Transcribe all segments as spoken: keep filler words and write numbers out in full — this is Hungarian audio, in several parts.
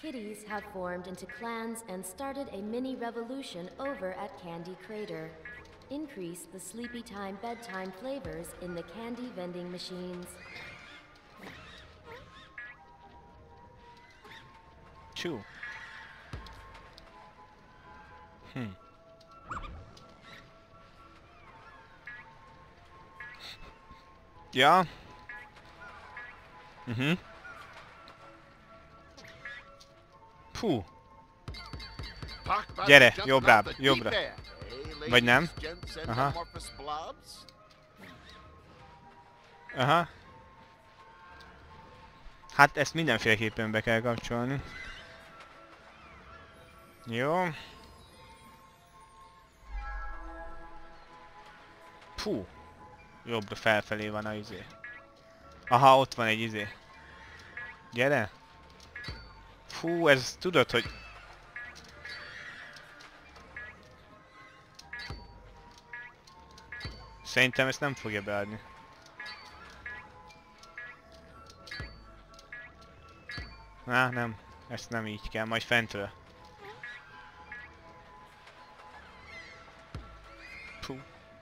Kitties have formed into clans and started a mini revolution over at Candy Crater. Increase the sleepy time bedtime flavors in the candy vending machines. Csú. Hm. Ja. Mhm. Fú. Gyere, jobbra, jobbra. Vagy nem? Aha. Aha. Hát ezt mindenféleképpen be kell kapcsolni. Jó. Fú. Jobbra felfelé van a izé. Aha, ott van egy izé. Gyere. Fú, ez tudod, hogy... Szerintem ezt nem fogja beadni. Á, nem. Ezt nem így kell, majd fentről. Fú.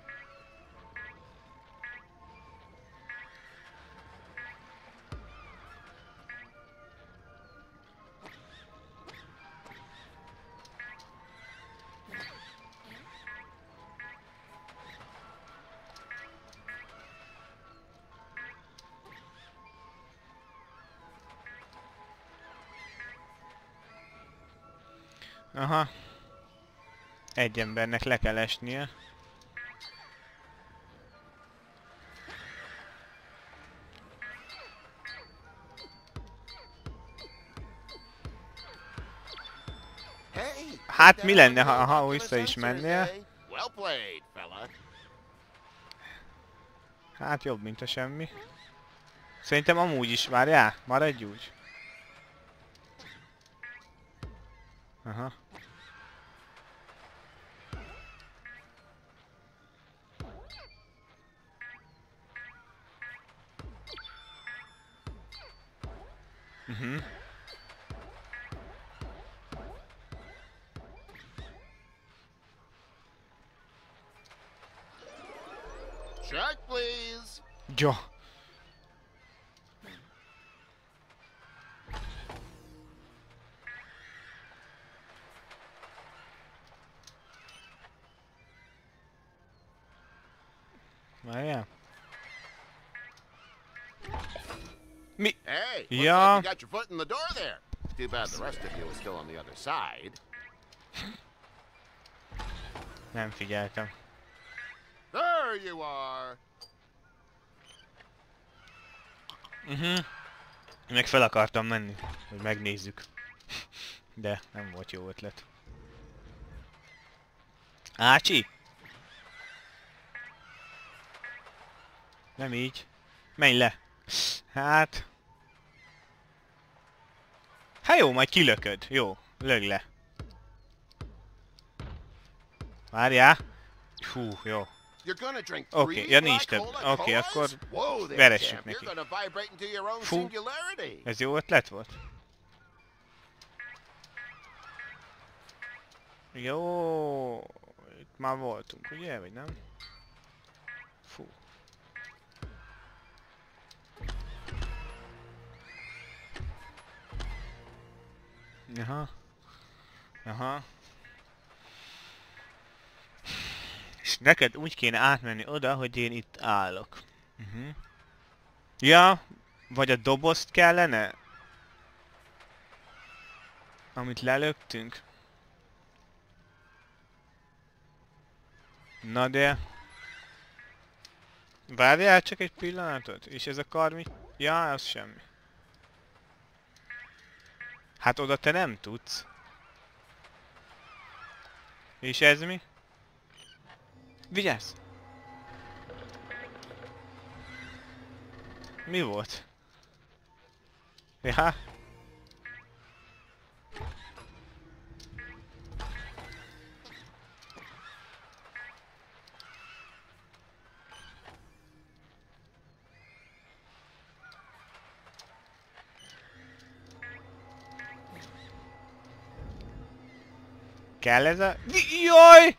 Aha. Egy embernek le kell esnie. Hát mi lenne, ha, ha vissza is mennél? Hát jobb, mint a semmi. Szerintem amúgy is, várjál, maradj úgy. Aha. Mhm. Check, please. Jó. Várjál. Mi? Hey, looks Ja. like you got your foot in the door there. Too bad the rest of you was still on the other side. Nem figyeltem. There you are. Mhm. Meg fel akartam menni, hogy megnézzük. De nem volt jó ötlet. Ácsi! Nem így. Menj le! Hát... Hát jó, majd kilököd. Jó, lög le. Várjál! Hú, jó. Oké, okay, ja nincs több. Oké, okay, akkor veressük neki. Fú, ez jó ötlet volt? Jó, itt már voltunk, ugye, vagy nem? Fú. Aha. Aha. És neked úgy kéne átmenni oda, hogy én itt állok. Uh-huh. Ja, vagy a dobozt kellene? Amit lelöktünk? Na de... Várjál csak egy pillanatot, és ez a kar mi? Ja, az semmi. Hát oda te nem tudsz. És ez mi? Vigyázz! Mi volt? Ja? Kell ez a... Jaj!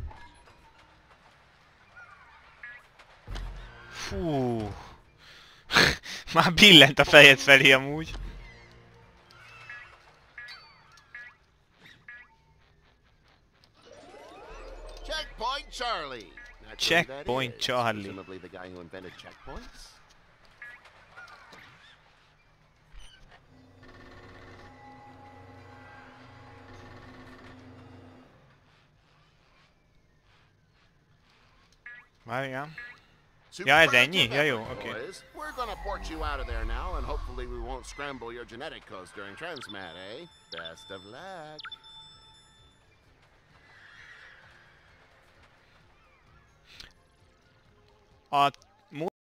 Fú. Már billent a fejed felé amúgy. Checkpoint Charlie. Checkpoint Charlie. Presumably the guy who invented checkpoints. Várjál. Ja, ez ennyi? Ja, jó, oké. Okay. We're gonna port you out of there now, and hopefully we won't scramble your genetic codes during transmat, eh? Best of luck. A